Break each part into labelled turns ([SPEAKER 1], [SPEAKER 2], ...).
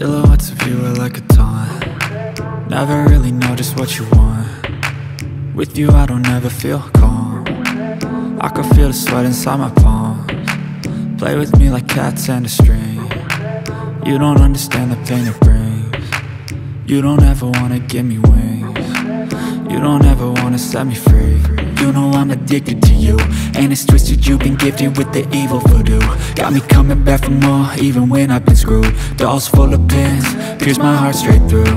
[SPEAKER 1] Silhouettes of you are like a taunt. Never really know just what you want. With you I don't ever feel calm. I can feel the sweat inside my palms. Play with me like cats and a string. You don't understand the pain it brings. You don't ever wanna give me wings. You don't ever wanna set me free. You know I'm addicted to you, and it's twisted, you've been gifted with the evil voodoo. Got me coming back for more, even when I've been screwed. Dolls full of pins, pierce my heart straight through.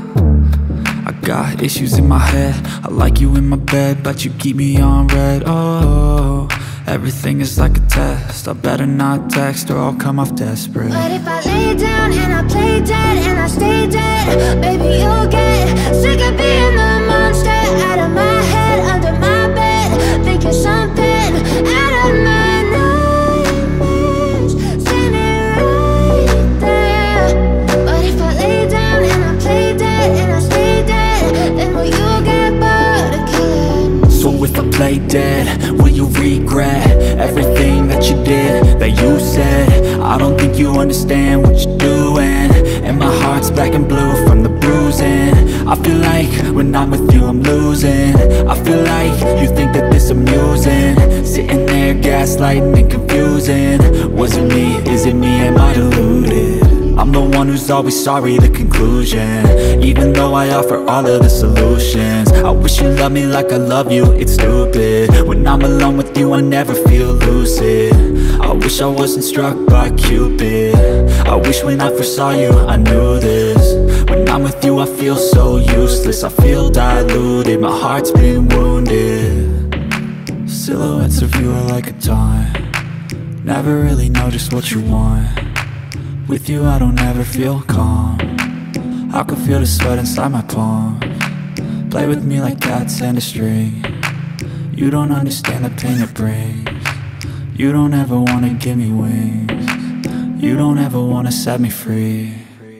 [SPEAKER 1] I got issues in my head, I like you in my bed, but you keep me on red. Oh, everything is like a test. I better not text or I'll come off desperate.
[SPEAKER 2] But if I lay down and I play dead and I stay dead, baby you'll get sick of being the monster out of my head, under my bed, thinking something out of my nightmares, standing right there. But if I lay down and I play dead and I stay dead, then will you get bored of killing me?
[SPEAKER 1] So if I play dead, will you regret everything that you did, that you said? I don't think you understand what you're doing, and my heart's black and blue from the bruising. I feel like when I'm with you I'm losing. I feel like you think that this amusing, sitting there gaslighting and confusing. Was it me? Is it me? Am I deluded? I'm the one who's always sorry, the conclusion, even though I offer all of the solutions. I wish you loved me like I love you, it's stupid. When I'm alone with you I never feel lucid. I wish I wasn't struck by Cupid. I wish when I first saw you I knew this. When I'm with you I feel so useless, I feel diluted, my heart's been wounded. Silhouettes of you are like a taunt. Never really know just what you want. With you I don't ever feel calm. I can feel the sweat inside my palms. Play with me like cats and a string. You don't understand the pain it brings. You don't ever wanna give me wings. You don't ever wanna set me free.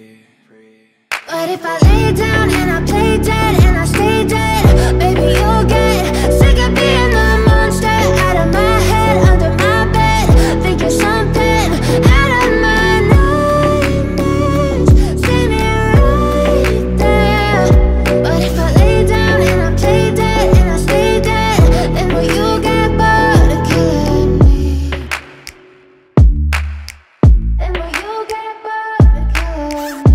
[SPEAKER 2] But if I lay down and I play dead and I stay dead, baby you'll get sick of being the monster out of my head, under my bed, thinking something out of my nightmares, standing right there. But if I lay down and I play dead and I stay dead, then will you get bored of killing me? Then will you get bored of killing me?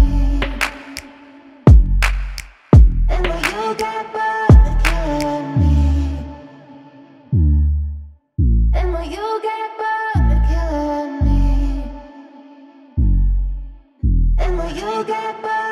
[SPEAKER 2] And will you get bored of killing me? And will you get bored of killing me? And will you get bored?